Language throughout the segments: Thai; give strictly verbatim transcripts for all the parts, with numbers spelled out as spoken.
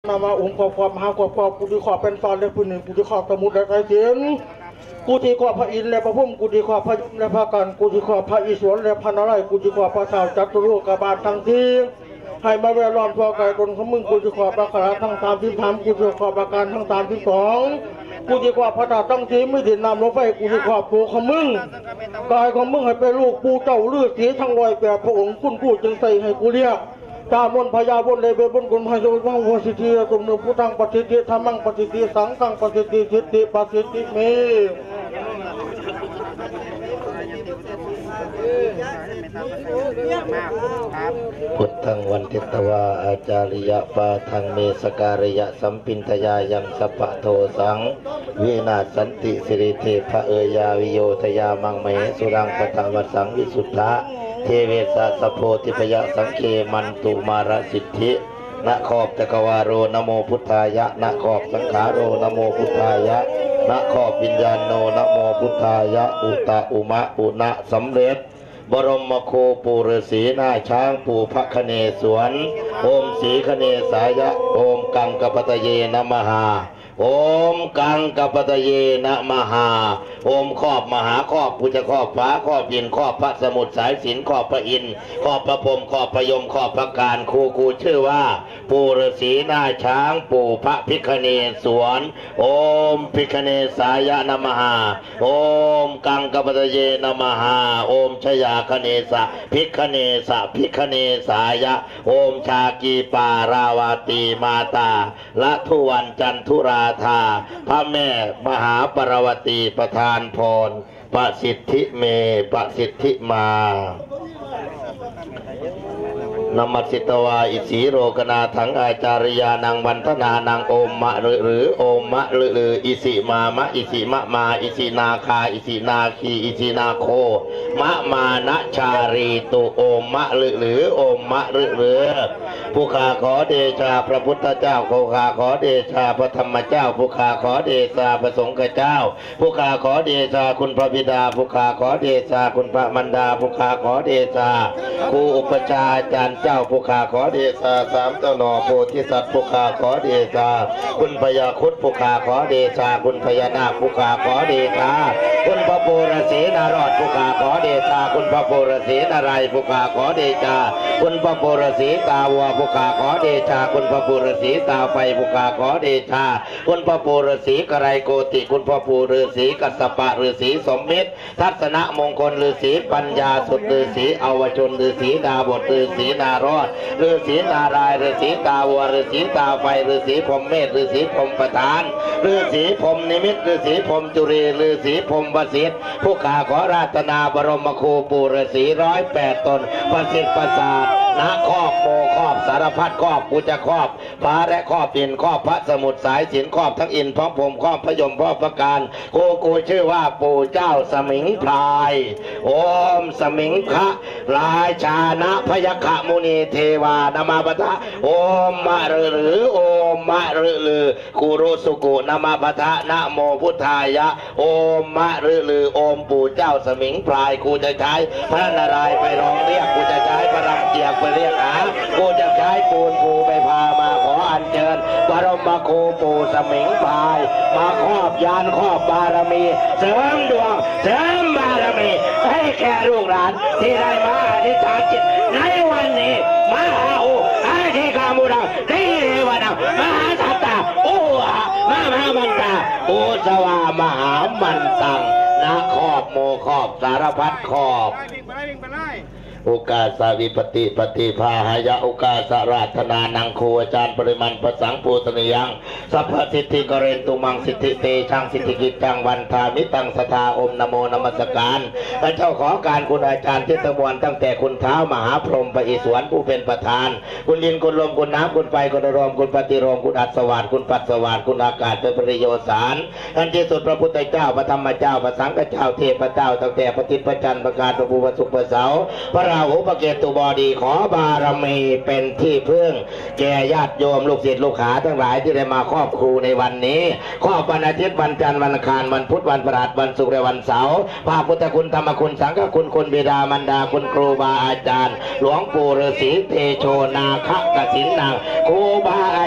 นามาองค์ขอบความมหาขอบความกูที่ขอบเป็นฟอนและผู้หนึ่งกูที่ขอบสมุทรและไกรเสียนกูที่ขอบพระอินทร์และพระพุ่มกูที่ขอบพระยมและพระกันกูที่ขอบพระอิศวรและพระนารายณ์กูที่ขอบพระสาวจัตุโลกบาลทั้งที่ให้มาแวดล้อมพอไก่ตนของมึงกูที่ขอบพระคาถาทั้งสามที่ทำกูที่ขอบอาการทั้งสามที่สองกูที่ขอบพระดาตั้งที่ไม่ถินนำลงไปกูที่ขอบตัวของมึงกายของมึงให้เป็นลูกปูเจ้าเลือดสีทั้งรอยแปดพระองค์คุณกูจึงใส่ให้กูเรียกตามนพญาบนเลยเบบนกุลพายโยมังวสิทธิสมนึกผู้ทางปฏิทิธรรมังปฏิทิสังฆังปฏิทิสิทธิปฏิทิเมพุทธังวันทิตวาอาจาริยะปาทังเมสการิยะสัมปินทยายังสัพพะโทสังวินาสันติสิริเทพะเอยาวิโยทยามังเมสุรังปตวสังวิสุทธะเทเวสะสโพธิพยะสังเคมันตุมารสิทธินะขอบตะกวาโรนะโมพุทธายะนะขอบสังขาโรนะโมพุทธายะนะขอบวิญญาณโนนะโมพุทธายะอุตะอุมะอุณะสำเร็จบรมโคปูฤาษีหน้าช้างปู่พระคเนศวรโอมศรีคเนสายะโอมกังกปตเยนะมหาโอมกังกปตเยนะมหาโอมครอบมหาครอบพุทธครอบฟ้าครอบดินครอบพระสมุทรสายสินครอบพระอินทร์ครอบพระพรหมครอบพระยมครอบพระการครูครูชื่อว่าปู่ฤาษีหน้าช้างปู่พระพิคเนศวรโอมพิคเนสายะนะมหาโอมกังกปตเยนะมหาโอมชยาคเนสะพิคเนสะพิคเนสายะโอมชากีปาราวาตีมาตาละทุวันจันทุราธาพระแม่มหาปรวตีประทานพรประสิทธิเมประสิทธิมานมัสสิตวาอิสีโรกนาถังอาจาริยานังวันทนานังโอมมะหรือหรือโอมมะหรือหรืออิสิมามะอิสิมะมาอิสินาคาอิสินาคีอิสินาโคมะมานะชารีตุโอมมะหรือหรือโอมมะหรือหรือผู้ข้าขอเดชาพระพุทธเจ้าผู้ข้าขอเดชาพระธรรมเจ้าผู้ข้าขอเดชาพระสงฆ์เจ้าผู้ข้าขอเดชาคุณพระบิดาผู้ข้าขอเดชาคุณพระมารดาผู้ข้าขอเดชาครูอุปชาอาจารย์เจ้าผู้ข้าขอเดชาสามเจ้าหน่อโพธิสัตว์ผู้ข้าขอเดชาคุณพญาครุฑผู้ข้าขอเดชาคุณพญานาคผู้ข้าขอเดชาคุณพระปูรศรีนารอดผู้ข้าขอเดชาคุณพระปูรศรีนารายผู้ข้าขอเดชาคุณพระปูรศรีตาวัวผู้ข้าขอเดชาคุณพระปูรศรีตาไฟผู้ข้าขอเดชาคุณพระปูรศรีกไรโกติคุณพระปูฤาษีกัสสปะฤาษีสมมิตรทัศนมงคลฤาษีปัญญาสุดฤาษีอวชนฤาษีดาบทฤาษีนารอดฤาษีนารายณ์ฤาษีตาวัวฤาษีตาไฟฤาษีพรหมเมธฤาษีพรหมประธานฤาษีพรหมนิมิตฤาษีพรหมจุรีฤาษีพรหมประสิทธิ์ผู้ข้าขอราตนาบรมครูปู่ฤาษีร้อยแปดตนประสิทธิ์ประสาทนาครอบโมครอบสารพัดครอบกูจะครอบฟ้าและครอบดินครอบพระสมุทรสายสินครอบทั้งอินพร้อมผมครอบพระยมครอบพระการกูกูชื่อว่าปู่เจ้าสมิงพรายโอมสมิงพระราชานะพยคมุนีเทวานมาปะทะโอมมะหรือหรือโอมมะหรือหรือกุรุสุกุนมาปะทะนะโมพุทธายะโอมมะหรือหรือโอมปู่เจ้าสมิงพรายกูจะใช้พระนารายณ์ไปร้องเรียกกูจะใช้พระรำเกียรติไปเรียกหากูจะใช้ปูนปูไปพามาขออัญเชิญบรมครูปู่สมิงพรายมาครอบยานครอบบารมีเสริมดวงเสริมบารมีให้แก่ลูกหลานที่ได้มาอธิษฐานจิตในวันนี้มหาอุอาทิกามุดังที่เรวดังมหาสัตตาอุหะมหามันตาอุสวามหามันตังนะครอบโมครอบสารพัดครอบโอกาสาวิปติปฏิภาหายะโอกาสราธนานังโคอาจารย์ปริมันประสังปูตนิยังสัพพสิทธิกเรนตุมังสิทธิเตชังสิทธิกิจจังวันทามิตังสทาอมนโมนมัสการพระเจ้าขอการคุณอาจารย์เทศมวลตั้งแต่คุณเท้ามหาพรหมพระอิศวรผู้เป็นประธานคุณดินคุณลมคุณน้ำคุณไฟคุณอารมณ์คุณปฏิโลมคุณอัศวาสคุณปัสสวาสคุณอากาศเป็นปริโยสารท่านที่สุดพระพุทธเจ้าพระธรรมเจ้าพระสังฆเจ้าเทพเจ้าตั้งแต่พระทิตพระจันทร์พระการพระภูมิสุขพระเสาพระราหูพระเกตุบดีขอบารมีเป็นที่พึ่งแก่ญาติโยมลูกศิษย์ลูกหาทั้งหลายที่ได้มาครอบครูในวันนี้ครอบวันอาทิตย์วันจันทร์วันอังคารวันพุธวันพฤหัสวันศุกร์และวันเสาร์พระพุทธคุณธรรมคุณสังฆคุณคุณบิดามารดาคุณครูบาอาจารย์หลวงปู่ฤาษีเตโชนาคกสินนังครูบาอา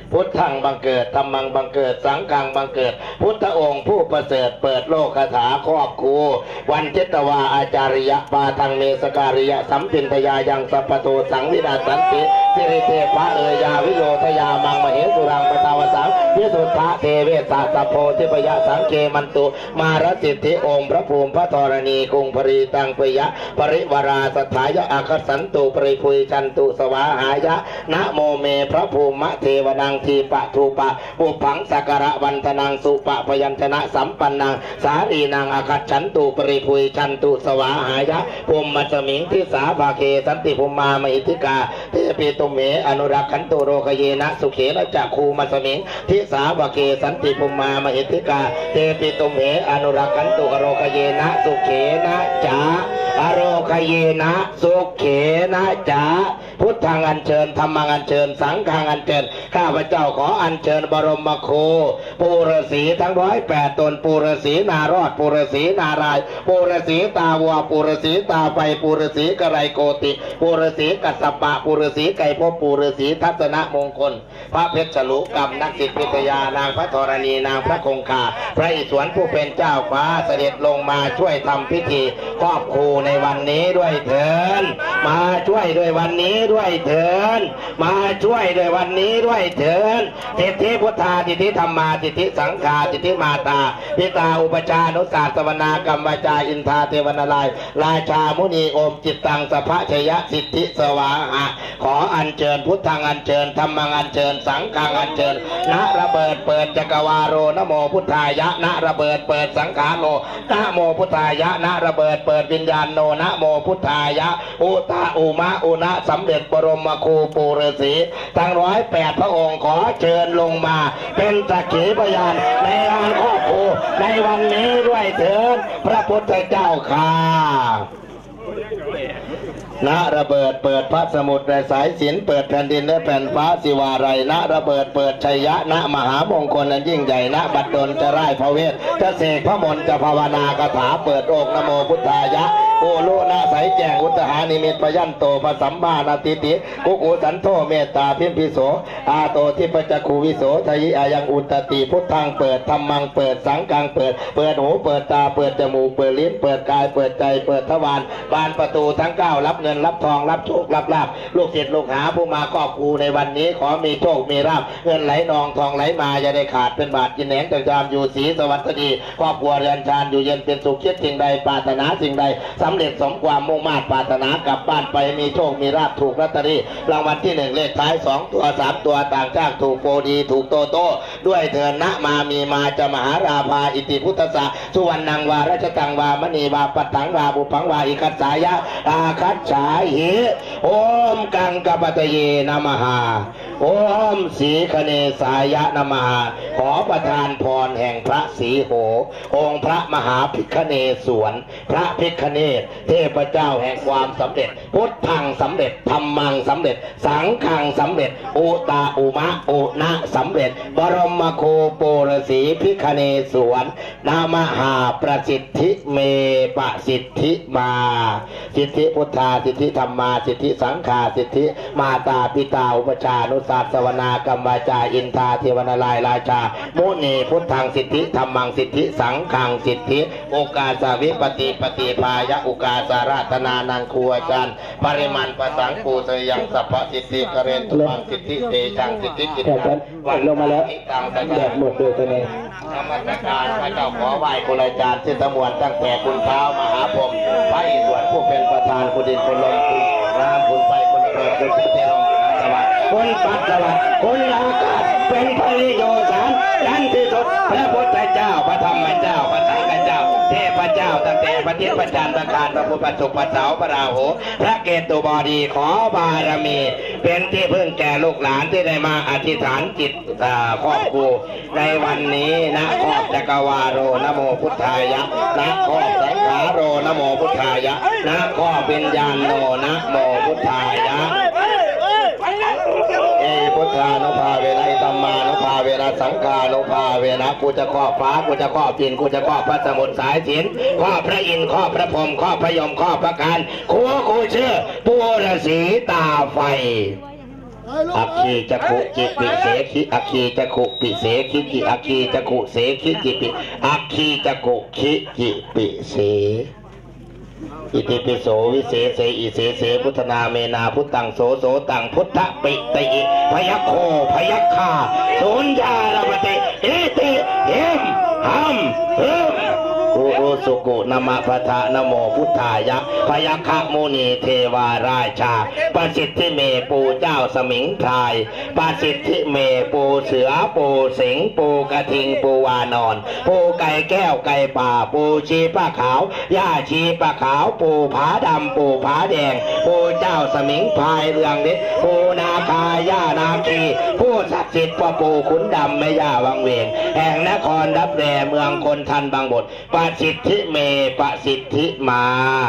พุทธังบังเกิดธรรมังบังเกิดสังฆังบังเกิดพุทธองค์ผู้ประเสริฐเปิดโลกคาถาครอบครูวันเจตวาอาจาริยะปาทังเมสการิยะสัมปินทยายังสัพพโตสังวินาสันติสิริเทพะเอยาวิโยทยามังมเหสุรังปตาวสังพิสุทธะเทเวสาสัพโพธิปยะสังเกมันตุมารสิทธิองค์พระภูมิพระธรณีกรุงปรีตังปยะปริวราสถายะอาคสันตุปริพุยจันตุสวาหายะนะโมเมพระภูมิเทวนังทีปะทูปะปุพังสักการะวันทนังสุปะพยัญชนะสัมปันนังสารีนางอาคัจฉันตุปริพุยจันตุสวาหายะภูมิมัจมิงทิสาภาเคสันติภูมามหิติกาเทปิตุเมอนุรักขันตุโรคเยนะสุเขนะจักคูมัจมิงทิสาภาเคสันติภูมามหิติกาเทปิตุเมอนุรักขันตุโรคเยนะสุเขนะจาอโรคเยนะสุเขนะจาพุทธังอัญเชิญธรรมังอัญเชิญสังฆังอัญเชิญข้าพเจ้าขออัญเชิญบรมครูปูฤาษีทั้งร้อยแปดตนปูฤาษีนารอดปูฤาษีนารายปูฤาษีตาวัวปูฤาษีตาไฟปูฤาษีกระไรโกติปูฤาษีกัสสปะปูฤาษีไก่พบปูฤาษีทัศนมงคลพระเพชรฉลุกรรมนักจิตวิทยานางพระธรณีนางพระคงคาพระอิศวรผู้เป็นเจ้าฟ้าเสด็จลงมาช่วยทำพิธีครอบครูในวันนี้ด้วยเถิดมาช่วยด้วยวันนี้ด้วยเถิดมาช่วยด้วยวันนี้ด้วยเถิดทิฏฐิพุทธาทิฏฐิธรรมาทิฏฐิสังฆาทิฏฐิมาตาพิตาอุปชานุสาสวนากัมวจาอินทาเทวนาลายราชามุนีโอมจิตตังสภะชยสิทธิสวาหะขออัญเชิญพุทธังอัญเชิญธรรมังอัญเชิญสังฆังอัญเชิญณระเบิดเปิดจักรวาโรนะโมพุทธายะณระเบิดเปิดสังขาโลนะโมพุทธายะณระเบิดเปิดวิญญาณโนนะโมพุทธายะอุตาอุมะอุณะสำเร็จบรมครูปูฤาษีทั้งร้อยแปดพระองค์ขอเชิญลงมาเป็นสักขีพยานในงานครอบครูในวันนี้ด้วยเถิดพระพุทธเจ้าข้าณระเบิดเปิดพระสมุทรและสายสิญจน์เปิดแผ่นดินและแผ่นฟ้าสิวาไรณระเบิดเปิดชัยยะณมหามงคลอันยิ่งใหญ่ณบัดดลจะไร้พระเวทจะเสกพระมนต์จะภาวนาคาถาเปิดโอกนะโมพุทธายะโอโลนาใสแจ้งอุตหานิมิตปยันโตปสัมมานาติติกุกุสันโธเมตตาพิมพิโสอาโตทิปจักขุวิโสทยิอายังอุตติพุทธังเปิดธรรมังเปิดสังฆังเปิดเปิดหูเปิดตาเปิดจมูกเปิดลิ้นเปิดกายเปิดใจเปิดทวารบานประตูทั้งเก้ารับเงินรับทองรับโชครับลาภลูกศิษย์ลูกหาผู้มาครอบครูในวันนี้ขอมีโชคมีลาภเงินไหลนองทองไหลมาอย่าได้ขาดเป็นบาทกินแหนงจังจามอยู่ศรีสวัสดีครอบครัวเรือนชานอยู่เย็นเป็นสุขคิดสิ่งใดปรารถนาสิ่งใดสำเร็จสมความมุ่งมา่ปรารถนากลับบ้านไปมีโชคมีลาภถูกลอตเตอรี่รางวัลที่หนึ่งเลขท้ายสองตัวสามตัวต่างจากถูกโปรดีถูกโตโต้ด้วยเถิดนะมามีมาจะมหาราภาอิติพุทธะสุวรรณังวาราชตังวามณีวาปัตถังวาบุพังวาอิคัสสายะอาคัสสาหิโอมกังกปตเยนะมหาโอมสีคเนสายะนมหาขอประทานพรแห่งพระศรีโหองค์พระมหาภิกขเนศวรพระภิกขเนศเทพเจ้าแห่งความสำเร็จพุทธังสำเร็จธรรมังสำเร็จสังฆังสำเร็จอุตาอุมะอุนะสำเร็จบรมโคโปรสีภิกขเนศวรนามหาประสิทธิเมปะสิทธิมาสิทธิพุทธาสิทธิธรรมาสิทธิสังฆาสิทธิมาตาปิตาอุปชานุสาสวนากรรมวาจาอินทาเทวนาลายราชามุนีพุทธังสิทธิธรรมังสิทธิสังฆังสิทธิโอกาสาวิปติปฏิภายะอุกาสาราธนานังครูอาจารย์ปริมันประสังปูเสยังสัพพสิทธิกเรนตุมังสิทธิเตจังสิทธิจิตตังวันลงมาแล้วแดดหมดเลยตัวนี้ธรรมสการพระเจ้าขอไหว้คุณอาจารย์ที่ตะมวนตั้งแต่คุณเท้ามหาพรหมพระอิศวรผู้เป็นประธานคุณดินคุณลมคุณน้ำคุณไฟคุณเปิดคุณเทลมสวัสดิ์คุณปัสสาวะคุณอากาศเป็นพริโยสารยันที่สุดพระพุทธเจ้าพระธรรมเจ้าพระสังฆเจ้าเทพเจ้าตั้งแต่พระเทพจันทร์ประการพระพุทธสุขพระเสาพระราหูพระเกตุบดีขอบารมีเป็นที่พึ่งแก่ลูกหลานที่ได้มาอธิษฐานจิตครอบครัวในวันนี้นะครอบจักรวาโรนะโมพุทธายะนะครอบสังขาโรนะโมพุทธายะนะครอบวิญญาณโนนะโมพุทธายะเอพุทธานุภาเวนะธรรมานุภาเวนะสังฆานุภาเวนะกูจะครอบฟ้ากูจะครอบดินกูจะครอบพระสมุทรสายสินครอบพระอินทร์ครอบพระพรหมครอบพระยมครอบพระการครูกูเชื่อปูรสีตาไฟอัคคีจักขุจิปิเสขิอัคคีจักขุปิเสขิจิอัคคีจักขุเสขิจิปิอัคคีจักขุขิจิปิเสอิติปิโสวิเศษเสอิเสเสพุทธนาเมนาพุทธังโสโสตังพุทธปิติพยัคโคพยัคฆาสุญญาลปติอิติเหิมหัมเหิมกุโรสุกุนามะพะทะนะโมพุทธายะพยัคฆมุนีเทวาราชาประสิทธิเมปูเจ้าสมิงพรายประสิทธิเมปูเสือปูสิงปูกระทิงปูวานอนปูไก่แก้วไก่ป่าปูชีป้าขาวย่าชีป้าขาวปูผาดำปูผาแดงปูเจ้าสมิงพรายเรืองฤทธิ์ปูนาคาย่านาคีผู้ศักดิ์สิทธิ์พ่อปูขุนดำแม่ย่าวังเวงแห่งนครรับแลเมืองคนทันบางบทประสิทธิเมประสิทธิมา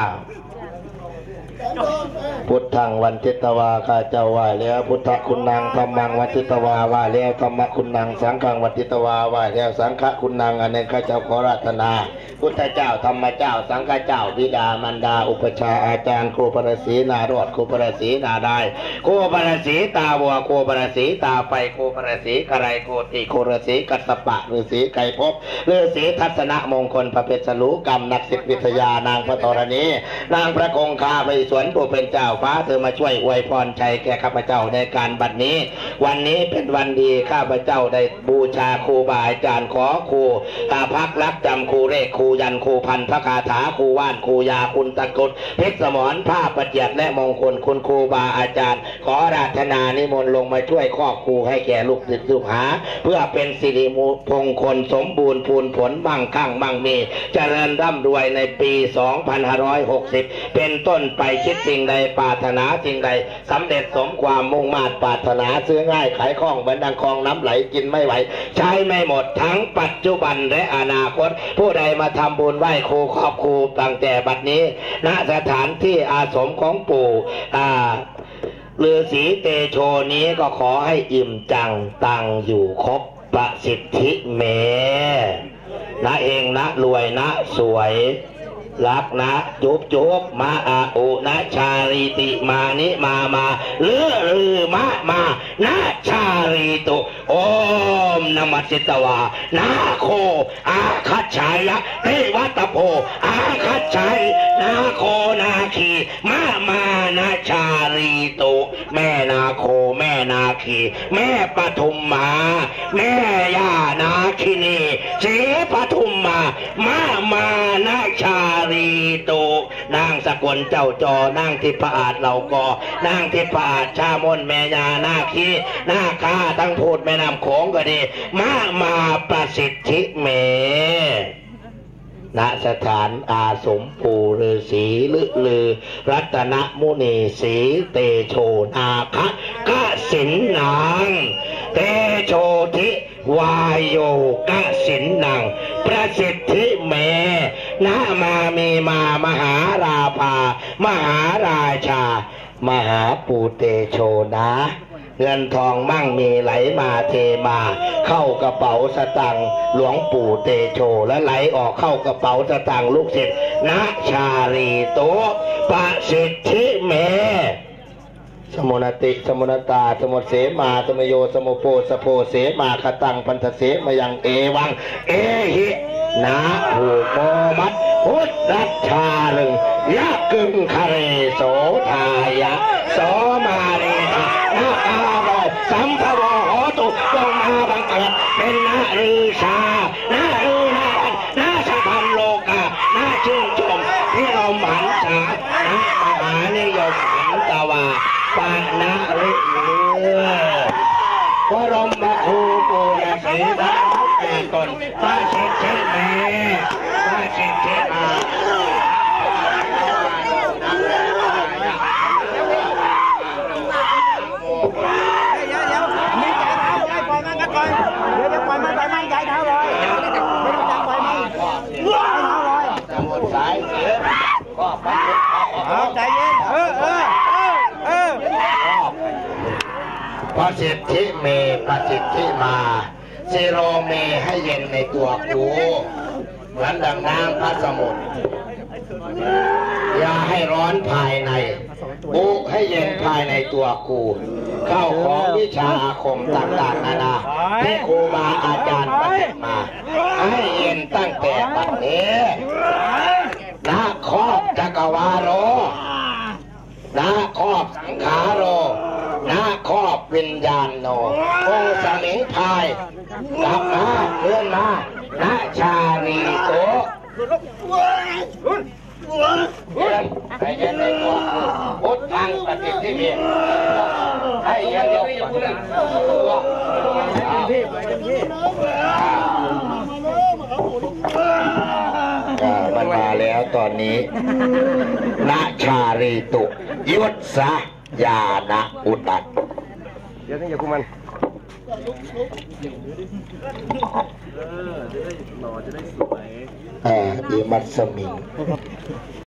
พุทธังวันทิตวาข้าเจ้าว่าแล้วพุทธคุณนางธรรมังวันทิตวาว่าแล้วธรรมคุณนางสังฆังวันทิตวาว่าแล้วสังฆคุณนางอันนี้ข้าเจ้าขอรัตนาพุทธเจ้าธรรมเจ้าสังฆเจ้าบิดามารดาอุปชาอาจารย์ครูปรสีนารอดครูปรสีนาได้ครูปรสีตาบัวครูปรสีตาไปครูปรสีกระไรโกติครูปรสีกัสปะฤาษีไก่ภพฤาษีทัศนมงคลพระเพชรลูกรรมนักศิษย์วิทยานางพระธรณีนางพระคงคาไปสวนผู้เป็นเจ้าฟ้าเธอมาช่วยอวยพรชัยแก่ข้าพเจ้าในการบัดนี้วันนี้เป็นวันดีข้าพเจ้าได้บูชาครูบาอาจารย์ขอครูตาพักรักจำครูเลขครูยันครูพันพระคาถาครูว่านครูยาคุณตะกรุดเพชรสมรผ้าประเจียดและมงคลคุณครูบาอาจารย์ขอราธนานิมนต์ลงมาช่วยครอบครูให้แก่ลูกศิษย์ลูกหาเพื่อเป็นสิริมงคลสมบูรณ์พูนผลมั่งคั่งมั่งมีเจริญร่ำรวยในปีสองพันห้าร้อยหกสิบเป็นต้นไปคิดสิ่งใดปรารถนาสิ่งใดสำเร็จสมความมุ่งมา่ปรารถนาซื้อง่ายขายคล่องเหมือนดังคลองน้ำไหลกินไม่ไหวใช้ไม่หมดทั้งปัจจุบันและอนาคตผู้ใดมาทำบุญไหว้ครูครอบครูตั้งแต่บัดนี้ณสถานที่อาสมของปู่อ่าฤาษีเตโชนี้ก็ขอให้อิ่มจังตังอยู่ครบประสิทธิเมนะเองนะรวยนะสวยรักนะจุบจุบมาอาอุนะชาลิติมานิมามาเลือลือมะมานะชาลิตุโอมนมัสสิตวานาโคอาคัจฉายะเทวัตโพอาคัจฉายนาโคนาคีมามานะชาลิตุแม่นาโคแม่นาคีแม่ปฐุมมาแม่ย่านาคินีเสปฐุมมามามานะชารีโตนางสกลเจ้าจอนางทิพอาจเหล่ากอนางทิพอาจชามนแม่ยานาคีนาคาทั้งพูดแม่น้ำโขงก็ดีมามาประสิทธิเมณสถานอาสมปู่ฤาษีลึลือรัตนมุนีศรีเตโชนาคะกสินนางเตโชทิวายโยกสินนางประสิทธิเมนะมามีมามหาราภามหาราชามหาปูเตโชนะเงินทองมั่งมีไหลมาเทมาเข้ากระเป๋าสตังค์หลวงปู่เตโชและไหลออกเข้ากระเป๋าสตังค์ลูกศิษย์นะชาลีโตประสิทธิเมสมุนติสมุนตาสมุเสมาสมโยสมุโปสโพเสมาคตังพันธเสมายังเอวังเอหินาภูโมมัตพุทธัชชาลึงยะกึงคาเรโสทายะโสมาเรนานาคาโรสัมภโวโหตุจงมาบังเกิดเป็นนาฤชานาฤนานาสะพันโลกานาชื่นชมพิรมหันษานามหานิยมหันตวาปานาฤเลือวรมครูปูรศีดาแก่ตนพระสิทธิเมพระสิทธิมาใจเย็นเออเออเออพระสิทธิเมพระสิทธิมาสิโรเมให้เย็นในตัวกูเหมือนดังน้ำพระสมุทรอย่าให้ร้อนภายในบุกให้เย็นภายในตัวกูเข้าของวิชาอาคมต่างๆนานาที่ครูบาอาจารย์ประทานมาให้เย็นตั้งแต่บัดนี้นาครอบจักรวาโรนาครอบสังขารโรนาครอบวิญญาณโนโอสมิงพายกลับมาเลื่อนมานาชาลีโตให้เย็นในตัวพุทธังปฏิทิเมให้เย็นในตัวมันมาแล้วตอนนี้นาชาลีตุยุทธสยานะอุตัดเดี๋ยวนี่อย่าคุมันเออจะได้หล่อจะได้สวยเอออีมัตสมิง